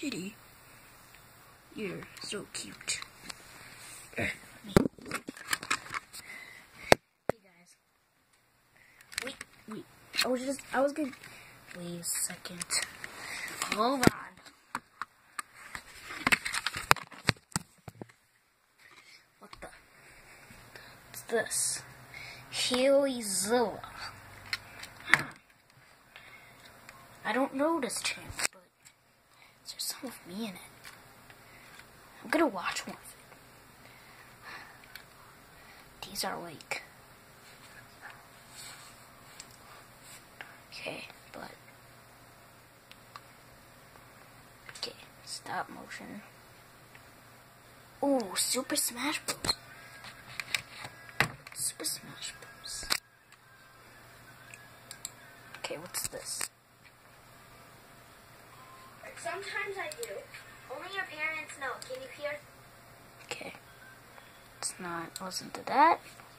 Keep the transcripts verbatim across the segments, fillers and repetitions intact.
kitty. You're so cute. Hey guys. Wait, wait. I was just, I was gonna, wait a second. Hold on. What the? What's this? Heelzilla. Huh. I don't know this channel, but there's some of me in it. I'm gonna watch one of it. These are like, okay, but okay, stop motion. Oh, Super Smash Bros. Super Smash Bros. Okay, what's this? Sometimes I do. Only your parents know. Can you hear? Okay. Let's not listen to that.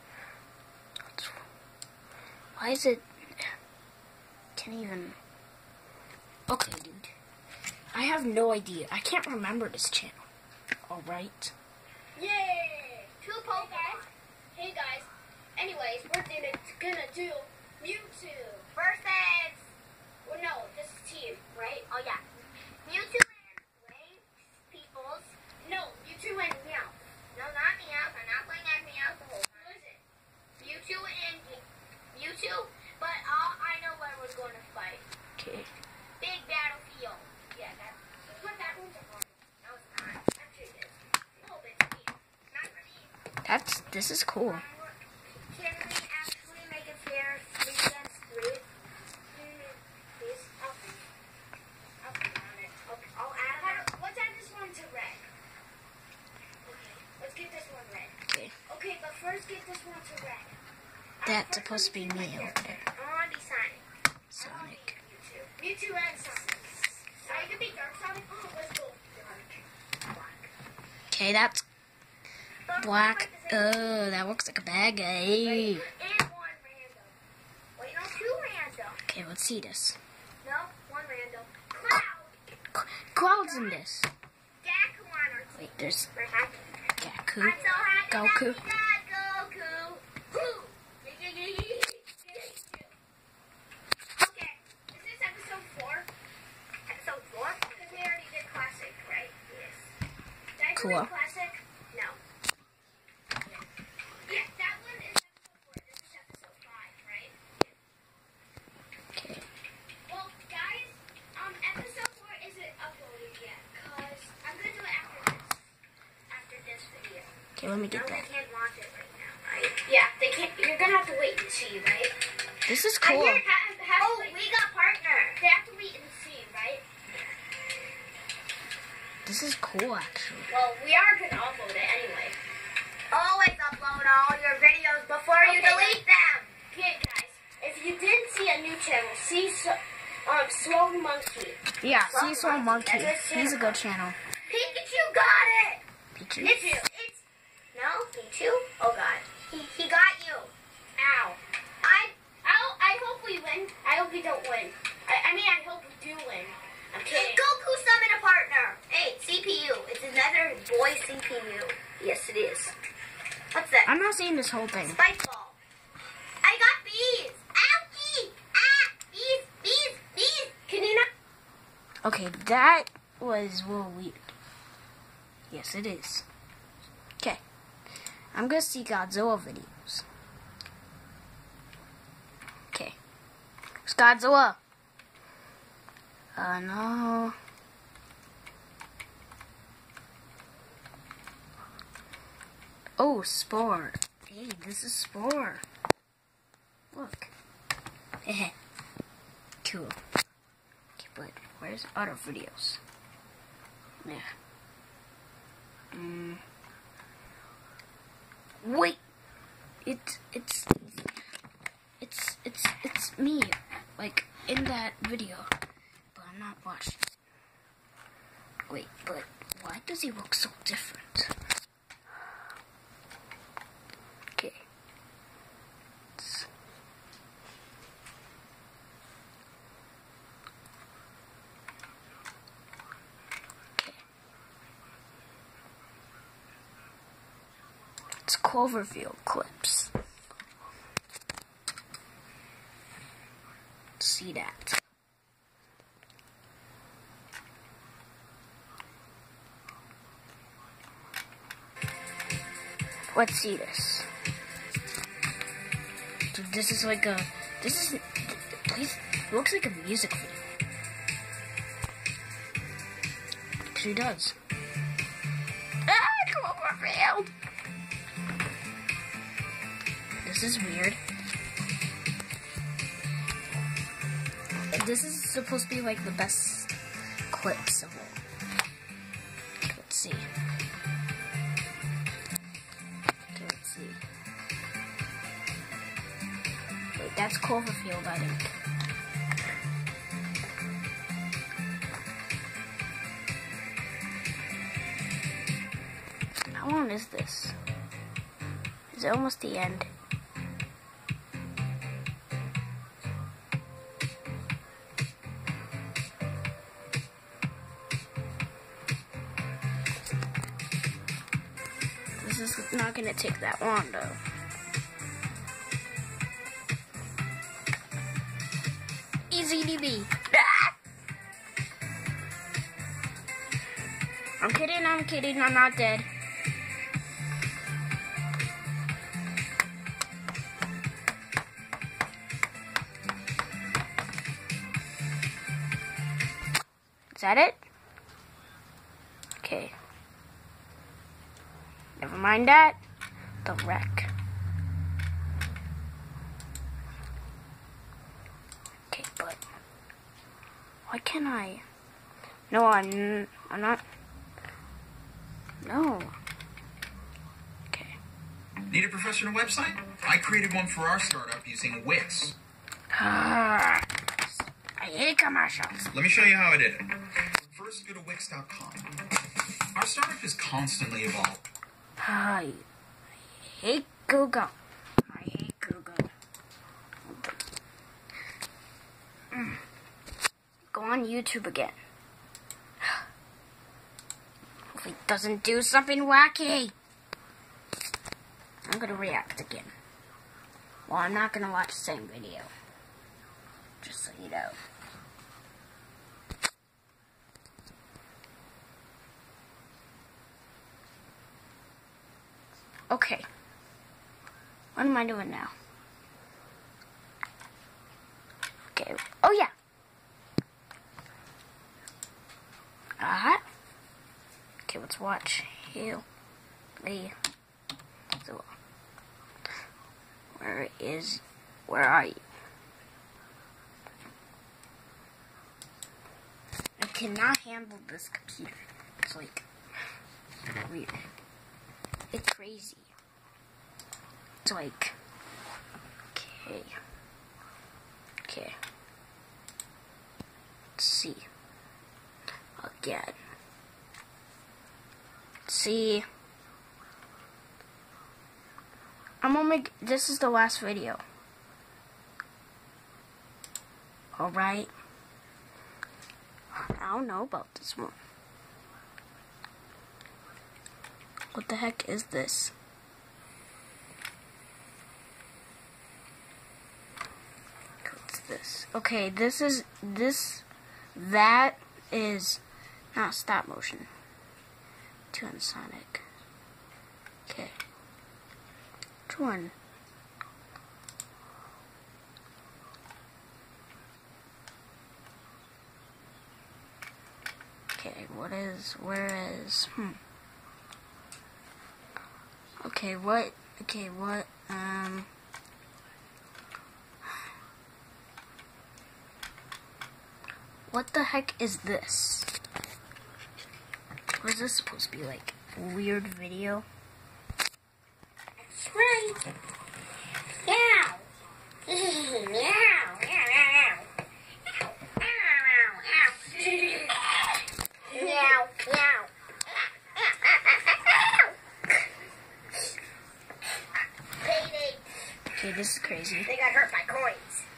Why is it... Can't even... Okay, dude. I have no idea. I can't remember this channel. Alright? Yay! Two Pokemon. Guys. Hey guys. Anyways, we're gonna, gonna do Mewtwo versus... Well, no, this is team, right? Oh, yeah. Mewtwo and Wayne Peoples. No, Mewtwo and Meow. No, not Meow. I'm not playing as Meow the whole time. Who is it? Mewtwo and Mewtwo, but uh, I know where we're going to fight. Okay. Big battlefield. Yeah, that's what that one's for. No, it's not. Actually, it is. No, but it's me. Not for me. That's, this is cool. Um, can we actually make it fair? Three against three? Please? Okay. I'll put it on it. Okay. I'll add it. Let's add this one to red. Okay. Let's get this one red. Okay. Okay, but first get this one to red. That's supposed to be me over there. I want to be Sonic. Sonic. Mewtwo. Mewtwo and Sonic. I could be Dark Sonic. Oh, let's go Dark. Black. Okay, that's black. Oh, that looks like a bad guy. And one random. Wait, no, two random. Okay, let's see this. No, one random. Cloud. Cloud's in this. Gaku on our team. Wait, there's We're happy. Gaku. I'm so happy Goku. that we got Goku. Woo. Okay, is this episode four? Episode four? Because we already did classic, right? Yes. Did I do Cool. classic? No. Yeah, that one is episode four. This is episode five, right? Okay. Well, guys, um, episode four isn't uploaded yet, because I'm going to do it after this. After this video. Okay, let me get No, they that. can't watch it right now, right? Yeah, they can't. You're going to have to wait and see, right? This is I cool. hear ha- ha- oh, we got partner. They have to wait and see, right? This is cool, actually. Well, we are going to upload it anyway. Always upload all your videos before you Okay. delete them. Okay, guys. If you did see a new channel, see so, um, Slow Monkey. Yeah, Well, Seesaw Monkey. that's his He's a channel. good channel. Pikachu got it. Pichu. Pichu. It's no Pichu. Oh God, he he got you. Ow. I I I hope we win. I hope we don't win. I, I mean, I hope we do win. I'm kidding. Goku summon a partner. Hey, C P U. It's another boy C P U. Yes, it is. What's that? I'm not seeing this whole thing. Spike ball. I got bees. Ouchie. Ah, bees, bees, bees. Can you not? Okay, that was a little weird. Yes, it is. Okay. I'm gonna see Godzilla videos. Okay. It's Godzilla. Uh, no. Oh, Spore. Hey, this is Spore. Look. Heh. Cool. Okay, but where's other videos? Yeah. Mm. Wait. It it's it's it's it's me, like in that video, but I'm not watching. Wait, but why does he look so different? Okay. It's, Cloverfield clips. See that. Let's see this. Dude, this is like a, this is, this looks like a music video. She does. Ah, Cloverfield! This is weird. This is supposed to be like the best clips of all. Let's see. Okay, let's see. Wait, that's Cloverfield, I think. How long is this? Is it almost the end? This is not gonna take that long though. Easy D B. Ah! I'm kidding, I'm kidding, I'm not dead. Is that it? Okay. Never mind that. The wreck. Okay, but why can't I? No, I'm. I'm not. No. Okay. Need a professional website? I created one for our startup using Wix. I hate commercials. Let me show you how I did it. First, go to Wix dot com. Our startup is constantly evolving. I hate Google. I hate Google. Mm. Go on YouTube again. If it doesn't do something wacky, I'm gonna react again. Well, I'm not gonna watch the same video. Just so you know. Okay. What am I doing now? Okay. Oh, yeah. Uh-huh. Okay, let's watch you. Lee. So, where is, where are you? I cannot handle this computer. It's like weird. It's crazy. It's like, okay, okay. Let's see. Again. See. I'm gonna make, this is the last video. Alright. I don't know about this one. What the heck is this? What's this? Okay, this is, this, that is not stop motion. Two on Sonic. Okay. Which one? Okay, what is, where is, hmm. Okay, what, okay, what, um, what the heck is this? What is this supposed to be, like, a weird video? That's right. Meow. Meow. Meow. Meow. Meow. Meow. Meow. Okay, this is crazy. They got hurt by coins.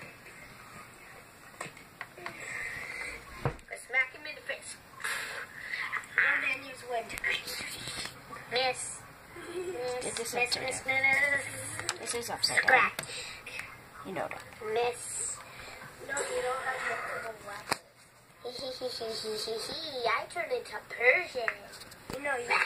I smack him in the face. And then use wind. Miss. Miss. this miss, upside miss, down. miss, This is upside down. scratch, You know that. miss. No, you don't have multiple weapons. Hee hee hee hee hee hee hee. I turned into Persian. You know you.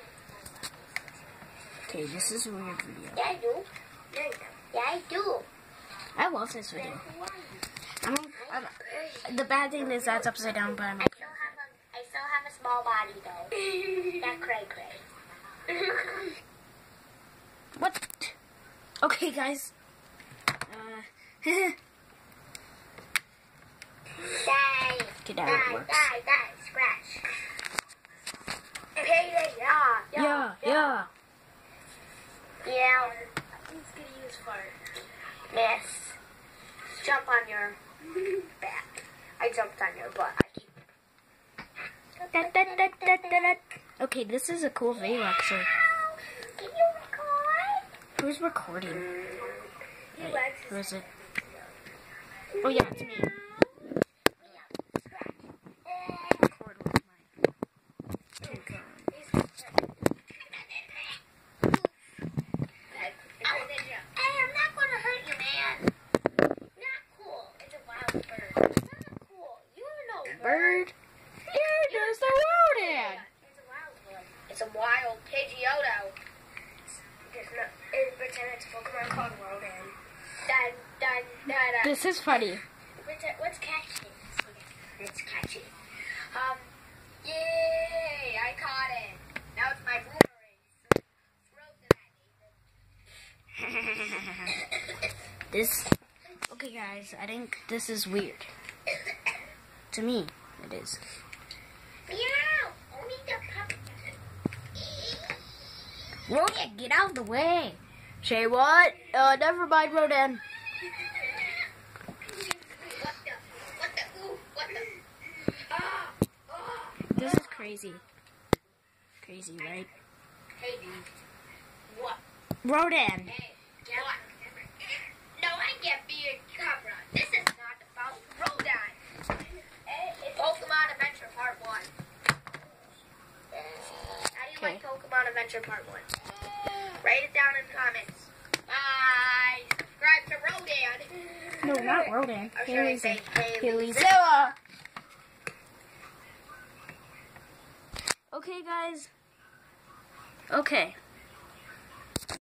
Okay, this is a weird video. Yeah, I do. Yeah, I do. Yeah, I do. I love this video. I'm, I'm, the bad thing is that's upside down, but I'm I still have a, I still have a small body though. That cray cray. What? Okay, guys. Uh, Die. Get out Die, of work. die, die. Scratch. Hey, yeah, yeah, Yeah, yeah. yeah. Who's gonna use fart? Miss. Jump on your back. I jumped on your butt. I keep. Da, da, da, da, da, da. Okay, this is a cool video, actually. Can you record? Who's recording? He Wait, likes who his- is it? Oh, yeah, it's me. Record with my two phones. Hey, I'm not gonna hurt you, man. Not cool. It's a wild bird. It's not cool. You don't know Bird. Here goes the rodent. It's a wild one. It's a wild Pidgeotto. It's not. It, pretend it's a Pokemon called Rodan. Dun dun dun dun. This is funny. Pretend, what's catchy? It's catchy. Um. Yay! I caught it. Now it's my boomerang. Throw them at me. This. Okay, guys, I think this is weird. To me, it is. Meow! Only the puppy. Rodent, get out of the way. Say what? Uh, never mind, Rodent. What the? What the? Ooh! What the? Ah! Ah! This is crazy. Crazy, right? Hey, dude. What? Rodent. Hey, what? No, I can't be a camera. This is not about Rodon. It's Pokemon Adventure Part one. How do you like Pokemon Adventure Part one? Write it down in the comments. Bye. Subscribe to Rodan. No, not Rodent. I'm sure they say Haleyzilla. Haleyzilla. Okay, guys. Okay.